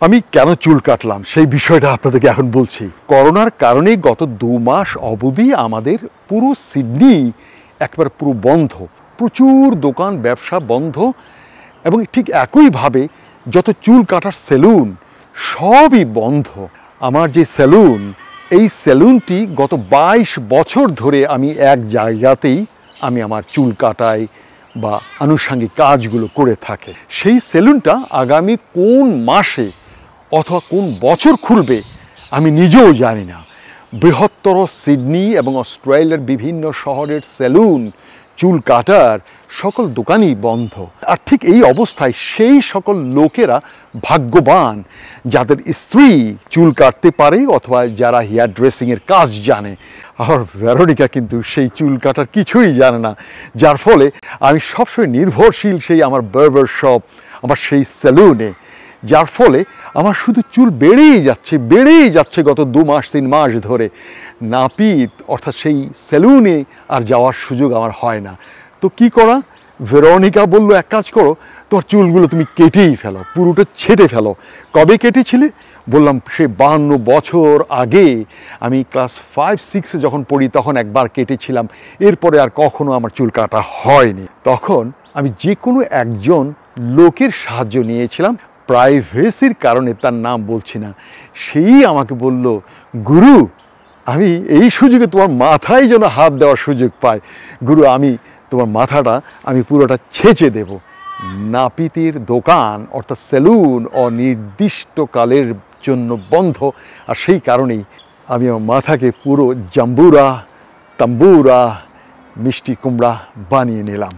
আমি কেন চুল কাটলাম সেই বিষয়টা আপনাদেরকে এখন বলছি। করোনার কারণে গত 2 মাস অবধি আমাদের পুরো সিডনি একবার পুরো বন্ধ, প্রচুর দোকান ব্যবসা বন্ধ, এবং ঠিক একইভাবে যত চুল কাটার সেলুন সবই বন্ধ। আমার যে সেলুন, এই সেলুনটি গত 22 বছর ধরে আমি এক জায়গাতেই আমি আমার চুল কাটাই বা আনুষঙ্গিক কাজগুলো করে থাকে। সেই সেলুনটা আগামী কোন মাসে অথবা কোন বছর খুলবে আমি নিজেও জানি না। বৃহত্তর সিডনি এবং অস্ট্রেলিয়ার বিভিন্ন শহরের সেলুন, চুল কাটার সকল দোকানই বন্ধ। আর ঠিক এই অবস্থায় সেই সকল লোকেরা ভাগ্যবান যাদের স্ত্রী চুল কাটতে পারে অথবা যারা হেয়ার ড্রেসিংয়ের কাজ জানে। আর ভেরোনিকা কিন্তু সেই চুল কাটার কিছুই জানে না, যার ফলে আমি সবসময় নির্ভরশীল সেই আমার বার্বার শপ, আমার সেই সেলুনে, যার ফলে আমার শুধু চুল বেড়েই যাচ্ছে গত 2 মাস 3 মাস ধরে। নাপিত অর্থাৎ সেই সেলুনে আর যাওয়ার সুযোগ আমার হয় না। তো কি করা? ভেরোনিকা বলল, এক কাজ করো, তোমার চুলগুলো তুমি কেটেই ফেলো, পুরোটা ছেটে ফেলো। কবে কেটেছিলে? বললাম সে 52 বছর আগে, আমি ক্লাস 5-6 যখন পড়ি তখন একবার কেটেছিলাম, এরপরে আর কখনো আমার চুল কাটা হয়নি। তখন আমি যে কোনো একজন লোকের সাহায্য নিয়েছিলাম, প্রাইভেসির কারণে তার নাম বলছি না। সেই আমাকে বলল, গুরু আমি এই সুযোগে তোমার মাথায় যেন হাত দেওয়ার সুযোগ পাই, গুরু আমি তোমার মাথাটা আমি পুরোটা ছেঁচে দেব। নাপিতের দোকান অর্থাৎ সেলুন অনির্দিষ্টকালের জন্য বন্ধ, আর সেই কারণেই আমি আমার মাথাকে পুরো জাম্বুরা তাম্বুরা মিষ্টি কুমড়া বানিয়ে নিলাম।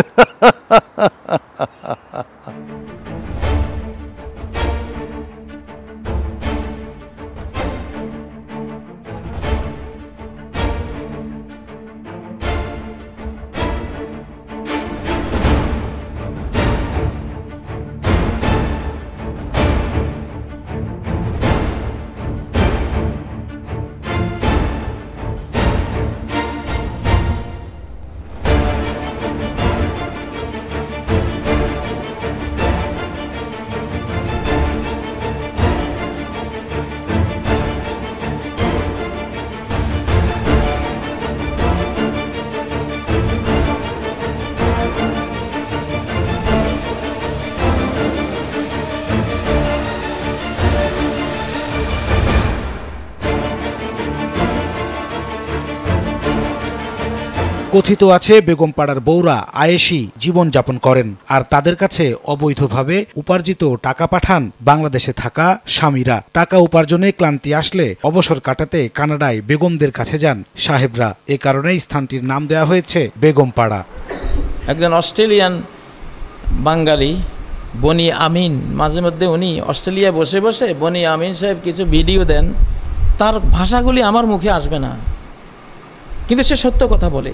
কথিত আছে বেগমপাড়ার বউরা আয়েশি জীবন যাপন করেন, আর তাদের কাছে অবৈধভাবে উপার্জিত টাকা পাঠান বাংলাদেশে থাকা স্বামীরা। টাকা উপার্জনে ক্লান্তি আসলে অবসর কাটাতে কানাডায় বেগমদের কাছে যান সাহেবরা। এ কারণে স্থানটির নাম দেওয়া হয়েছে বেগমপাড়া। একজন অস্ট্রেলিয়ান বাঙালি বনি আমিন, মাঝে মধ্যে উনি অস্ট্রেলিয়া বসে বসে বনি আমিন সাহেব কিছু ভিডিও দেন, তার ভাষাগুলি আমার মুখে আসবে না, কিন্তু সে সত্য কথা বলে,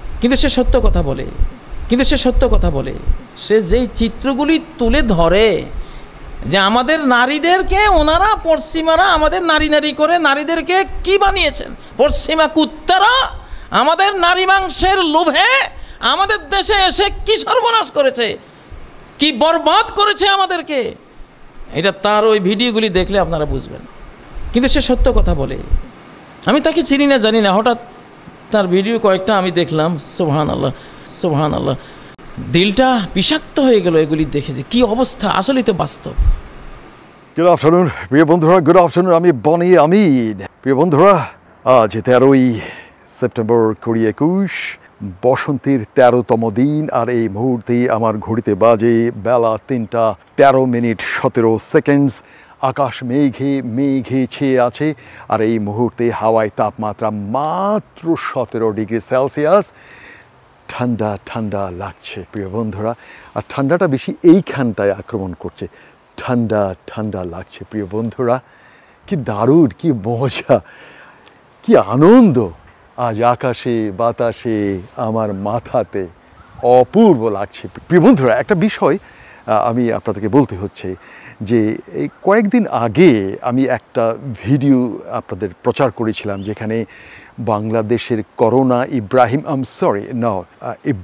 সে যেই চিত্রগুলি তুলে ধরে যে আমাদের নারীদেরকে ওনারা পশ্চিমারা আমাদের নারী করে নারীদেরকে কি বানিয়েছেন, পশ্চিমা কুত্তারা আমাদের নারী মাংসের লোভে আমাদের দেশে এসে কি সর্বনাশ করেছে, কি বরবাদ করেছে আমাদেরকে, এটা তার ওই ভিডিওগুলি দেখলে আপনারা বুঝবেন। কিন্তু সে সত্য কথা বলে। আমি তাকে চিনি না জানি না, হঠাৎ তার ভিডিও কয়েকটা আমি দেখলাম, সুবহানাল্লাহ, দিলটা বিষাক্ত হয়ে গেল এগুলি দেখে, যে কি অবস্থা, আসলেই তো বাস্তব। গুড আফটারনুন প্রিয় বন্ধুরা, গুড আফটারনুন, আমি বনি আমিন। প্রিয় বন্ধুরা, আজ 13ই সেপ্টেম্বর 2021, বসন্তের 13তম দিন, আর এই মুহূর্তে আমার ঘড়িতে বাজে বেলা 3টা 13 মিনিট 17 সেকেন্ডস। আকাশ মেঘে ছেয়ে আছে, আর এই মুহূর্তে হাওয়ায় তাপমাত্রা মাত্র 17 ডিগ্রি সেলসিয়াস। ঠান্ডা ঠান্ডা লাগছে প্রিয় বন্ধুরা, আর ঠান্ডাটা বেশি এইখানটায় আক্রমণ করছে। ঠান্ডা ঠান্ডা লাগছে প্রিয় বন্ধুরা, কি দারুণ, কি মজা, কি আনন্দ আজ আকাশে বাতাসে আমার মাথাতে, অপূর্ব লাগছে প্রিয় বন্ধুরা। একটা বিষয় আমি আপনাদেরকে বলতে হচ্ছে যে এই কয়েকদিন আগে আমি একটা ভিডিও আপনাদের প্রচার করেছিলাম, যেখানে বাংলাদেশের করোনা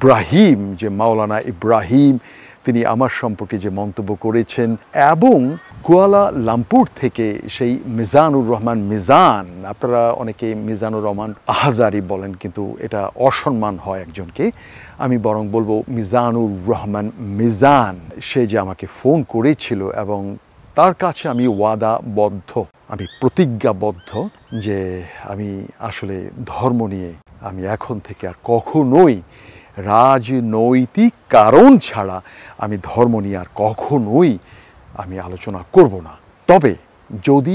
ইব্রাহিম, যে মাওলানা ইব্রাহিম, তিনি আমার সম্পর্কে যে মন্তব্য করেছেন, এবং কুয়ালা লামপুর থেকে সেই মিজানুর রহমান মিজান, আপনারা অনেকে মিজানুর রহমান আহাজারি বলেন, কিন্তু এটা অসম্মান হয় একজনকে। আমি বরং বলবো মিজানুর রহমান মিজান, সে যে আমাকে ফোন করেছিল এবং তার কাছে আমি ওয়াদাবদ্ধ, আমি প্রতিজ্ঞাবদ্ধ যে আমি আসলে ধর্ম নিয়ে আমি এখন থেকে আর কখনোই রাজনৈতিক কারণ ছাড়া আমি ধর্ম নিয়ে আর কখনোই আমি আলোচনা করব না। তবে যদি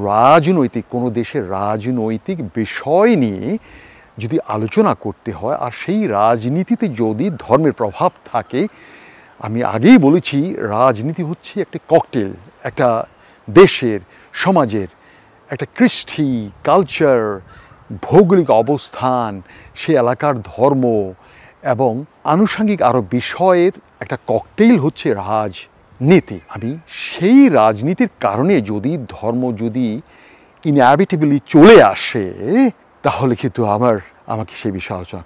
কোনো দেশের রাজনৈতিক বিষয় নিয়ে যদি আলোচনা করতে হয় আর সেই রাজনীতিতে যদি ধর্মের প্রভাব থাকে, আমি আগেই বলেছি রাজনীতি হচ্ছে একটা ককটেল, একটা দেশের সমাজের একটা কৃষ্টি কালচার, ভৌগোলিক অবস্থান, সে এলাকার ধর্ম এবং আনুষঙ্গিক আরও বিষয়ের একটা ককটেল হচ্ছে রাজনীতি। আমি সেই রাজনীতির কারণে যদি ধর্ম যদি ইনএভিটেবলি চলে আসে, তাহলে কিন্তু আমাকে সেই বিষয়ে আলোচনা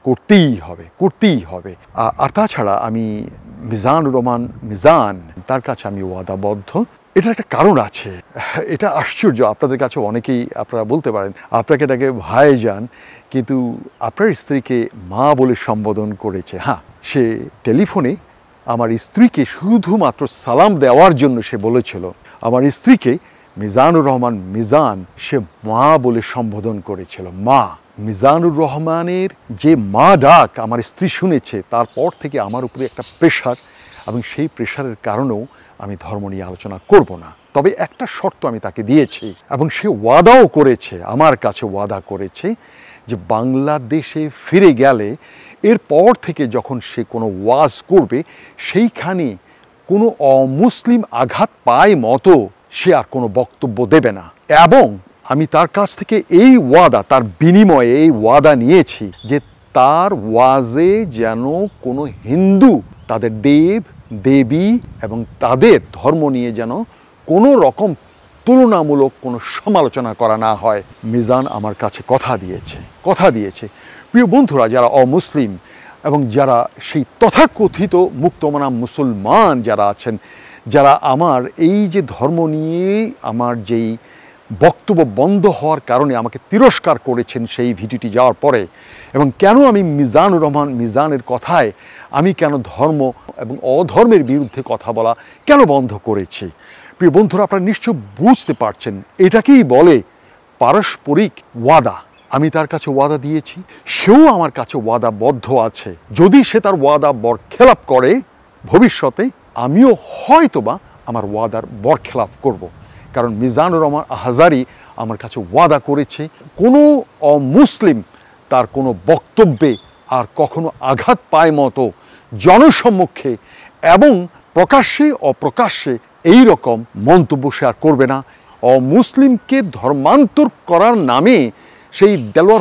করতেই হবে। আর তাছাড়া আমি মিজানুর রহমান মিজান, তার কাছে আমি ওয়াদাবদ্ধ। এটার একটা কারণ আছে, এটা আশ্চর্য। আপনাদের কাছে অনেকেই আপনারা বলতে পারেন আপনাকে এটাকে ভাইজান, কিন্তু আপনার স্ত্রীকে মা বলে সম্বোধন করেছে। হ্যাঁ, সে টেলিফোনে আমার স্ত্রীকে শুধুমাত্র সালাম দেওয়ার জন্য সে বলেছিল আমার স্ত্রীকে মিজানুর রহমান মিজান সে মা বলে সম্বোধন করেছিল। মা, মিজানুর রহমানের যে মা ডাক আমার স্ত্রী শুনেছে, তারপর থেকে আমার উপরে একটা প্রেশার, এবং সেই প্রেশারের কারণেও আমি ধর্ম নিয়ে আলোচনা করব না। তবে একটা শর্ত আমি তাকে দিয়েছি এবং সে ওয়াদাও করেছে, আমার কাছে ওয়াদা করেছে যে বাংলাদেশে ফিরে গেলে এরপর থেকে যখন সে কোনো ওয়াজ করবে সেইখানে কোনো অমুসলিম আঘাত পায় মতো সে আর কোনো বক্তব্য দেবে না। এবং আমি তার কাছ থেকে এই ওয়াদা, তার বিনিময়ে এই ওয়াদা নিয়েছি যে তার ওয়াজে যেন কোনো হিন্দু, তাদের দেব দেবী এবং তাদের ধর্ম নিয়ে যেন কোনো রকম তুলনামূলক কোনো সমালোচনা করা না হয়। মিজান আমার কাছে কথা দিয়েছে। প্রিয় বন্ধুরা, যারা অমুসলিম এবং যারা সেই তথাকথিত মুক্তমনা মুসলমান যারা আছেন, যারা আমার এই যে ধর্ম নিয়ে আমার যেই বক্তব্য বন্ধ হওয়ার কারণে আমাকে তিরস্কার করেছেন সেই ভিডিওটি যাওয়ার পরে, এবং কেন আমি মিজানুর রহমান মিজানের কথায় আমি কেন ধর্ম এবং অধর্মের বিরুদ্ধে কথা বলা কেন বন্ধ করেছি, প্রিয় বন্ধুরা আপনারা নিশ্চয় বুঝতে পারছেন। এটাকেই বলে পারস্পরিক ওয়াদা। আমি তার কাছে ওয়াদা দিয়েছি, সেও আমার কাছে ওয়াদাবদ্ধ আছে। যদি সে তার ওয়াদা বরখেলাপ করে ভবিষ্যতে, আমিও হয়তোবা আমার ওয়াদার বরখেলাপ করব। কারণ মিজানুর রহমান আহাজারি আমার কাছে ওয়াদা করেছে কোনো অমুসলিম তার কোনো বক্তব্যে আর কখনো আঘাত পায় মতো জনসম্মুখে এবং প্রকাশ্যে অপ্রকাশ্যে এই রকম মন্তব্য সে আর করবে না। অমুসলিমকে ধর্মান্তর করার নামে সেই দেলোয়ার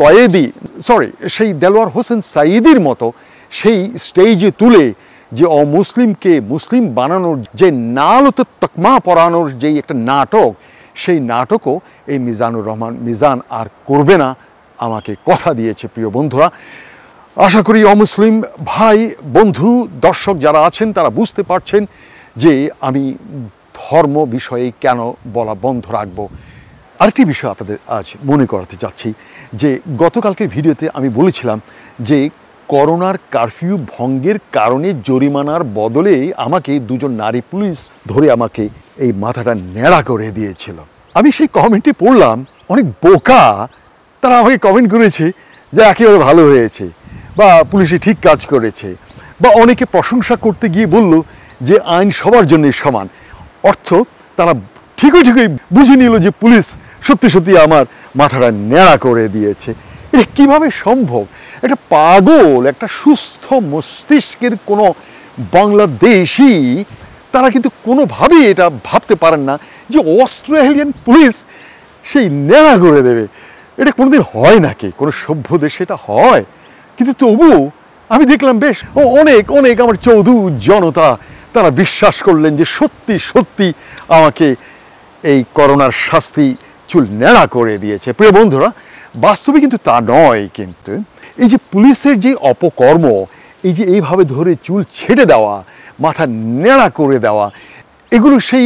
হোসেন সাইদির মতো সেই স্টেজে তুলে যে অমুসলিমকে মুসলিম বানানোর যে নালতে তকমা পরানোর যেই একটা নাটক, সেই নাটকও এই মিজানুর রহমান মিজান আর করবে না, আমাকে কথা দিয়েছে। প্রিয় বন্ধুরা, আশা করি অমুসলিম ভাই বন্ধু দর্শক যারা আছেন তারা বুঝতে পারছেন যে আমি ধর্ম বিষয়ে কেন বলা বন্ধ রাখবো। আরেকটি বিষয় আপনাদের আজ মনে করাতে চাচ্ছি যে গতকালকের ভিডিওতে আমি বলেছিলাম যে করোনার কারফিউ ভঙ্গের কারণে জরিমানার বদলে আমাকে দুজন নারী পুলিশ ধরে আমাকে এই মাথাটা ন্যাড়া করে দিয়েছিল। আমি সেই কমেন্টে পড়লাম, অনেক বোকা তারা আমাকে কমেন্ট করেছে যে একেবারে ভালো হয়েছে বা পুলিশে ঠিক কাজ করেছে, বা অনেকে প্রশংসা করতে গিয়ে বলল যে আইন সবার জন্যই সমান। অর্থ তারা ঠিকই বুঝে নিল যে পুলিশ সত্যি আমার মাথাটা ন্যাড়া করে দিয়েছে। এটা কীভাবে সম্ভব? একটা পাগল, একটা সুস্থ মস্তিষ্কের কোনো বাংলাদেশি তারা কিন্তু কোনোভাবেই এটা ভাবতে পারেন না যে অস্ট্রেলিয়ান পুলিশ সেই ন্যাড়া করে দেবে। এটা কোনোদিন হয় নাকি? কোনো সভ্য দেশে এটা হয়? কিন্তু তবু আমি দেখলাম বেশ অনেক আমার চৌধু জনতা তারা বিশ্বাস করলেন যে সত্যি আমাকে এই করোনার শাস্তি চুল ন্যাড়া করে দিয়েছে। প্রিয় বন্ধুরা, বাস্তবে কিন্তু তা নয়। কিন্তু এই যে পুলিশের যে অপকর্ম, এই যে এইভাবে ধরে চুল ছেড়ে দেওয়া, মাথা ন্যাড়া করে দেওয়া, এগুলো সেই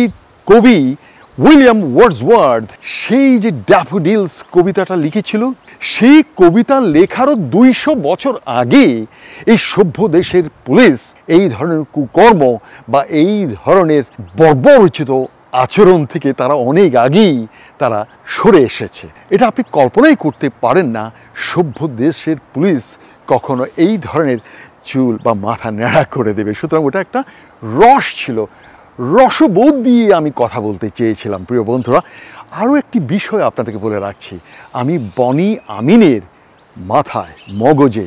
কবি উইলিয়াম ওয়ার্ডসওয়ার্থ সেই যে ড্যাফোডিলস কবিতাটা লিখেছিল, সেই কবিতা লেখারও 200 বছর আগে এই সভ্য দেশের পুলিশ এই ধরনের কুকর্ম বা এই ধরনের বর্বরচিত আচরণ থেকে তারা অনেক আগেই তারা সরে এসেছে। এটা আপনি কল্পনাই করতে পারেন না সভ্য দেশের পুলিশ কখনো এই ধরনের চুল বা মাথা ন্যাড়া করে দেবে। সুতরাং ওটা একটা রস ছিল, রসবোধ দিয়ে আমি কথা বলতে চেয়েছিলাম। প্রিয় বন্ধুরা, আরও একটি বিষয় আপনাদেরকে বলে রাখছি, আমি বনি আমিনের মাথায় মগজে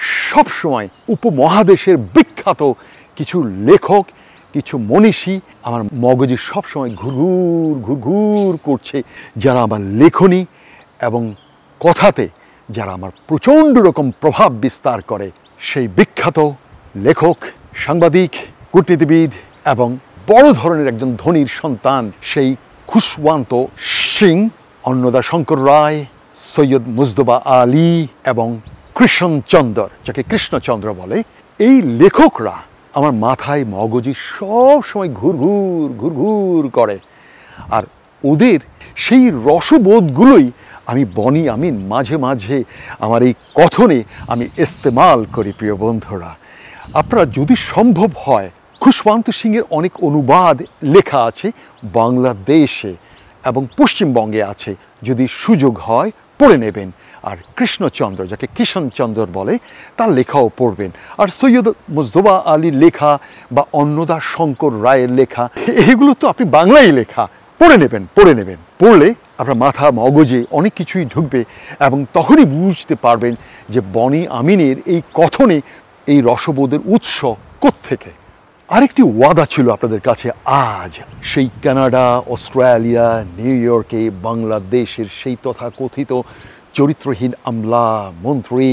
সবসময় উপমহাদেশের বিখ্যাত কিছু লেখক, কিছু মনীষী আমার মগজে সবসময় ঘুরঘুর ঘুরঘুর করছে, যারা আমার লেখনী এবং কথাতে যারা আমার প্রচণ্ড রকম প্রভাব বিস্তার করে। সেই বিখ্যাত লেখক, সাংবাদিক, কূটনীতিবিদ এবং বড় ধরনের একজন ধনীর সন্তান সেই খুশওয়ান্ত সিং, অন্নদাশঙ্কর রায়, সৈয়দ মুজতবা আলী এবং কৃষ্ণচন্দ্র, যাকে কৃষ্ণচন্দ্র বলে, এই লেখকরা আমার মাথায় মগজে সব সময় ঘুরঘুর ঘুরঘুর করে। আর ওদের সেই রসবোধগুলোই আমি বনি আমিন মাঝে মাঝে আমার এই কথনে আমি ইস্তেমাল করি। প্রিয় বন্ধুরা, আপনারা যদি সম্ভব হয়, খুশওয়ান্ত সিংয়ের অনেক অনুবাদ লেখা আছে বাংলাদেশে এবং পশ্চিমবঙ্গে আছে, যদি সুযোগ হয় পড়ে নেবেন। আর কৃষ্ণচন্দ্র, যাকে কিষণচন্দ্র বলে, তার লেখাও পড়বেন। আর সৈয়দ মুজতবা আলীর লেখা বা অন্নদাশঙ্কর রায়ের লেখা, এগুলো তো আপনি বাংলায় লেখা, পড়ে নেবেন। পড়লে আপনার মাথা মগজে অনেক কিছুই ঢুকবে এবং তখনই বুঝতে পারবেন যে বনি আমিনের এই কথনে এই রসবোধের উৎস কোত্থেকে। আরেকটি ওয়াদা ছিল আপনাদের কাছে আজ, সেই কানাডা, অস্ট্রেলিয়া, নিউ ইয়র্কে বাংলাদেশের সেই তথাকথিত চরিত্রহীন আমলা, মন্ত্রী,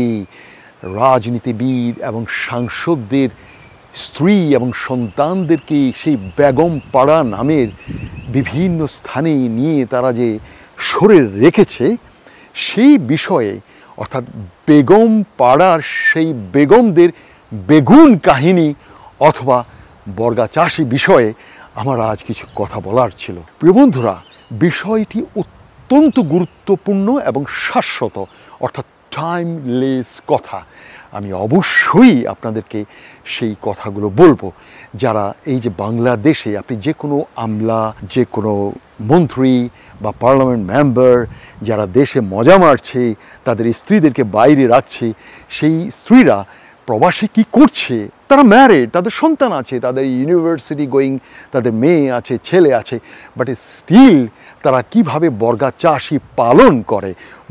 রাজনীতিবিদ এবং সাংসদদের স্ত্রী এবং সন্তানদেরকে সেই বেগম পাড়া নামের বিভিন্ন স্থানে নিয়ে তারা যে সরে রেখেছে, সেই বিষয়ে অর্থাৎ বেগম পাড়ার সেই বেগমদের বেগুন কাহিনী অথবা বর্গাচাষী বিষয়ে আমার আজ কিছু কথা বলার ছিল। প্রিয় বন্ধুরা, বিষয়টি অত্যন্ত গুরুত্বপূর্ণ এবং শাশ্বত, অর্থাৎ টাইমলেস কথা। আমি অবশ্যই আপনাদেরকে সেই কথাগুলো বলবো। যারা এই যে বাংলাদেশে আপনি যে কোনো আমলা, যে কোনো মন্ত্রী বা পার্লামেন্ট মেম্বার যারা দেশে মজা মারছে, তাদের স্ত্রীদেরকে বাইরে রাখছে, সেই স্ত্রীরা প্রবাসে কি করছে, তারা ম্যারিড, তাদের সন্তান আছে, তাদের ইউনিভার্সিটি গোয়িং তাদের মেয়ে আছে, ছেলে আছে, বাট স্টিল তারা কিভাবে বর্গা চাষি পালন করে।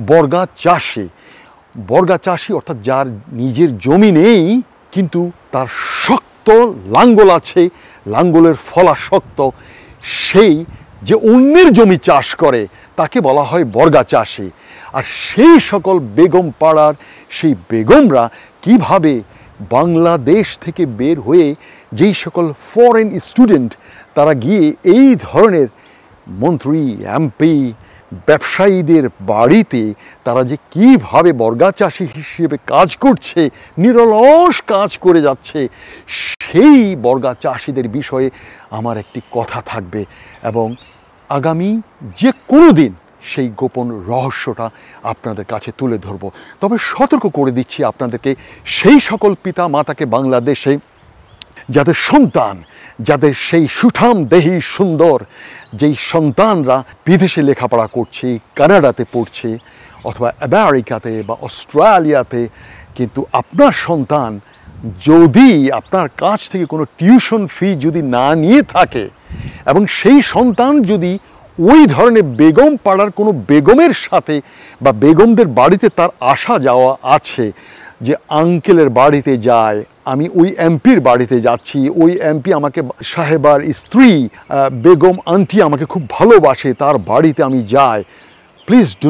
বর্গা চাষি অর্থাৎ যার নিজের জমি নেই কিন্তু তার শক্ত লাঙ্গল আছে, লাঙ্গলের ফলা শক্ত, সেই যে অন্যের জমি চাষ করে তাকে বলা হয় বর্গা চাষি। আর সেই সকল বেগম পাড়ার সেই বেগমরা কিভাবে বাংলাদেশ থেকে বের হয়ে যেই সকল ফরেন স্টুডেন্ট তারা গিয়ে এই ধরনের মন্ত্রী, এমপি, ব্যবসায়ীদের বাড়িতে তারা যে কীভাবে বর্গা চাষি হিসেবে কাজ করছে, নিরলস কাজ করে যাচ্ছে, সেই বর্গা চাষিদের বিষয়ে আমার একটি কথা থাকবে এবং আগামী যে কোনো দিন সেই গোপন রহস্যটা আপনাদের কাছে তুলে ধরব। তবে সতর্ক করে দিচ্ছি আপনাদেরকে, সেই সকল পিতা মাতাকে বাংলাদেশে যাদের সন্তান, যাদের সেই সুঠাম দেহি সুন্দর যেই সন্তানরা বিদেশে লেখাপড়া করছে, কানাডাতে পড়ছে অথবা আমেরিকাতে বা অস্ট্রেলিয়াতে, কিন্তু আপনার সন্তান যদি আপনার কাছ থেকে কোনো টিউশন ফি যদি না নিয়ে থাকে এবং সেই সন্তান যদি ওই ধরনের বেগম পাড়ার কোনো বেগমের সাথে বা বেগমদের বাড়িতে তার আসা যাওয়া আছে, যে আঙ্কেলের বাড়িতে যায়, আমি ওই এমপির বাড়িতে যাচ্ছি, ওই এমপি আমাকে, সাহেবার স্ত্রী বেগম আন্টি আমাকে খুব ভালোবাসে, তার বাড়িতে আমি যাই, প্লিজ ডু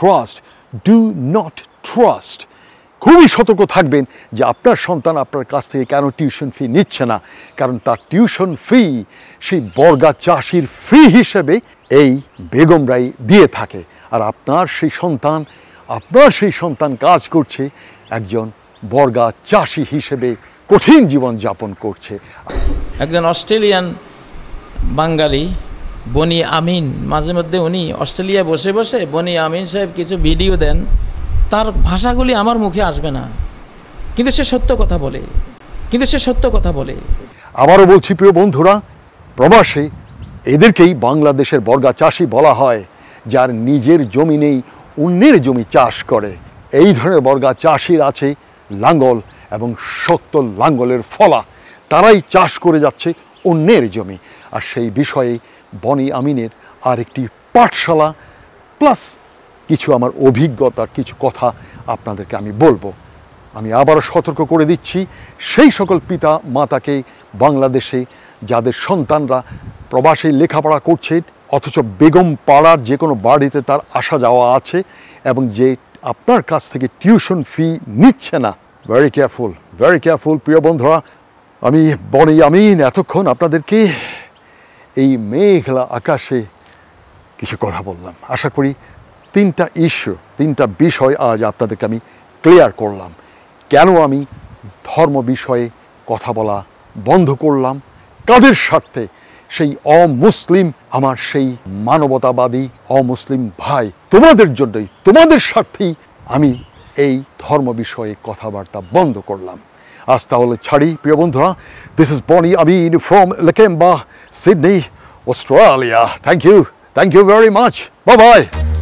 নট ট্রাস্ট। খুবই সতর্ক থাকবেন যে আপনার সন্তান আপনার কাছ থেকে কেন টিউশন ফি নিচ্ছে না, কারণ তার টিউশন ফি সেই বর্গা চাষির ফি হিসেবে এই বেগমরাই দিয়ে থাকে। আর আপনার সেই সন্তান কাজ করছে একজন বর্গা চাষি হিসেবে, কঠিন জীবন যাপন করছে। একজন অস্ট্রেলিয়ান বাঙালি বনি আমিন, মাঝে মধ্যে উনি অস্ট্রেলিয়ায় বসে বসে বনি আমিন সাহেব কিছু ভিডিও দেন, তার ভাষাগুলি আমার মুখে আসবে না, কিন্তু সে সত্য কথা বলে। আবারও বলছি প্রিয় বন্ধুরা, প্রবাসে এদেরকেই বাংলাদেশের বর্গা চাষি বলা হয়, যার নিজের জমি নেই অন্যের জমি চাষ করে। এই ধরনের বর্গা চাষির আছে লাঙ্গল এবং শক্ত লাঙ্গলের ফলা, তারাই চাষ করে যাচ্ছে অন্যের জমি। আর সেই বিষয়ে বনি আমিনের আরেকটি পাঠশালা প্লাস কিছু আমার অভিজ্ঞতার কিছু কথা আপনাদেরকে আমি বলবো। আমি আবারও সতর্ক করে দিচ্ছি, সেই সকল পিতা মাতাকে বাংলাদেশে যাদের সন্তানরা প্রবাসে লেখাপড়া করছে অথচ বেগম পাড়ার যে কোনো বাড়িতে তার আসা যাওয়া আছে এবং যে আপনার কাছ থেকে টিউশন ফি নিচ্ছে না, ভেরি কেয়ারফুল প্রিয় বন্ধুরা। আমি বনি আমিন এতক্ষণ আপনাদেরকে এই মেঘলা আকাশে কিছু কথা বললাম। আশা করি তিনটা বিষয় আজ আপনাদেরকে আমি ক্লিয়ার করলাম। কেন আমি ধর্ম বিষয়ে কথা বলা বন্ধ করলাম, কাদের স্বার্থে, সেই অমুসলিম আমার সেই মানবতাবাদী অমুসলিম ভাই তোমাদের জন্যই, তোমাদের স্বার্থেই আমি এই ধর্ম বিষয়ে কথাবার্তা বন্ধ করলাম। আজ তাহলে ছাড়ি প্রিয় বন্ধুরা। This is Boni Amin from Lakemba, Sydney, Australia. Thank you very much. Bye by.